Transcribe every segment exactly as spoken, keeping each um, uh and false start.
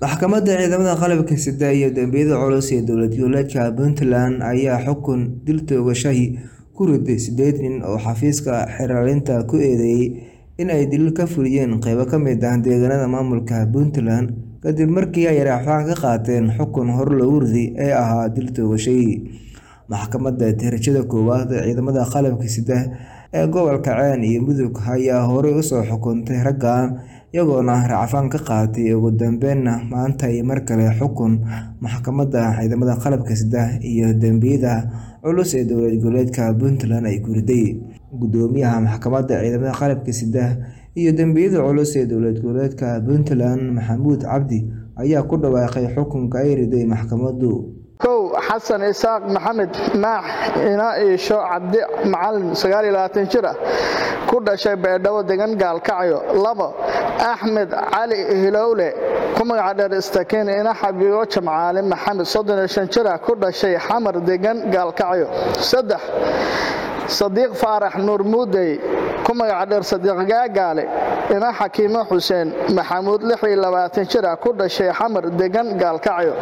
maxkamadda ciidamada qalabka sida iyo dambiyada culus ee dowlad goboleedka Puntland ayaa xukun dil toogashahi ku riday sideed nin oo xafiiska xiraalinta ku eedeeyay in ay dil ka fuliyeen qaybo ka mid ah deegaanada maamulka Puntland kadib markii ay rafaan ka qaateen xukun hor loogu riday ee ahaa dil toogashahi. Maxkamadda darajada koowaad ee ciidamada qalabka sida ee gobolka Cayn iyo Mudug ayaa horey u soo xukuntay raggan iyagoona rafaan ka qaatay ugu dambeynna maanta ay mar kale xukun maxkamadda ciidamada qalabka sida iyo dambiyada culus ee dowlad goboleedka Puntland ay ku riday. Gudoomiyaha maxkamadda ciidamada qalabka sida iyo dambiyada culus ee dowlad goboleedka Puntland Maxamuud Cabdi ayaa ku dhawaaqay xukunka ay riday maxkamaddu. kow xasan isaaq maxamed maax ina iisho cabdi macalin sagaal iyo labaatan jir ah ku dhashay beedhawo degan gaalkacyo. labo axmed cali hilowle ku magac dheer istakiin ina xabiibo jamcaale maxamed soddon iyo shan jir ah ku dhashay xamar degan gaalkacyo. saddex sadiiq faarax nuur muudey ku magac dheer sadiiq gaagaale ina xakiimo xuseen maxamuud lix iyo labaatan jir ah ku dhashay xamar degan gaalkacyo.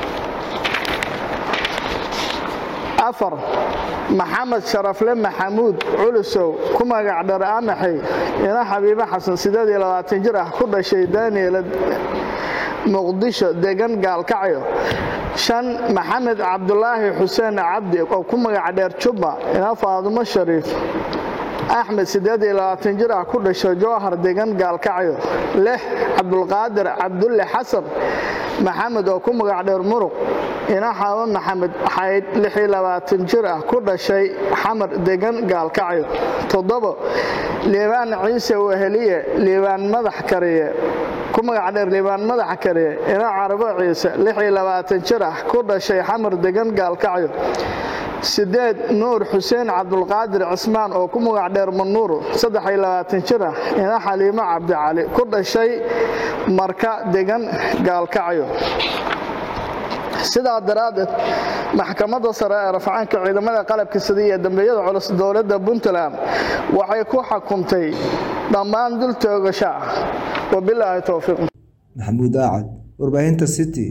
afar maxamed sharafle maxamuud culusow ku magac dheer amaxay ina xabiibo xasan siddeed iyo labaatan jir ah ku dhashay Daniel muqdisho degan gaalkacyo. shan maxamed cabdulaahi xuseen cabdi oo ku magac dheer juba ina faadumo shariif axmed siddeed iyo labaatan jir ah ku dhashay jowhar degan gaalkacyo. lix cabdulqaadir cabdulle xasan maxamed oo ku magac dheer muruq ina xaabo maxamed xayd lix iyo labaatan jir ah ku dhashay xamar degan gaalkacyo. toddoba liibaan ciise weheliye liibaan madax kariye ku magac dheer liibaan madax kariye ina carabo ciise lix iyo labaatan jir ah ku dhashay xamar degan gaalkacyo. sideed nuur xuseen cabdulqaadir cismaan oo ku magac dheer manuur saddex iyo labaatan jir ah ina xaliimo cabdi cali ku dhashay marka degan gaalkacyo. sidaa daraadeed maxkamadda sare ee rafaanka ciidamada qalabka sida iyo dambiyada culus dowladda Puntland waxay ku xukuntay dhammaan dil toogasho ah. wabilaahi tawfiiq. Maxamuud Aacad, warbaahinta City.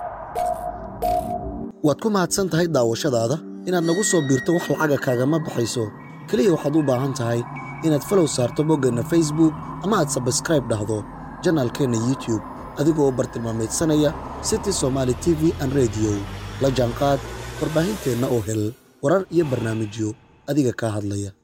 waad ku mahadsan tahay daawashadaada inaad nagu soo biirto wax lacaga kaagama baxayso kaliya waxaad u baahan tahay inaad follow saarto boggeenna Facebook ama aad subscribe dhahdo channelkeena YouTube adigoo bartilmaameedsanaya City Somali T V and Radio la jaanqaad warbaahinteena oo hel warar iyo barnaamijyo adiga ka hadlaya.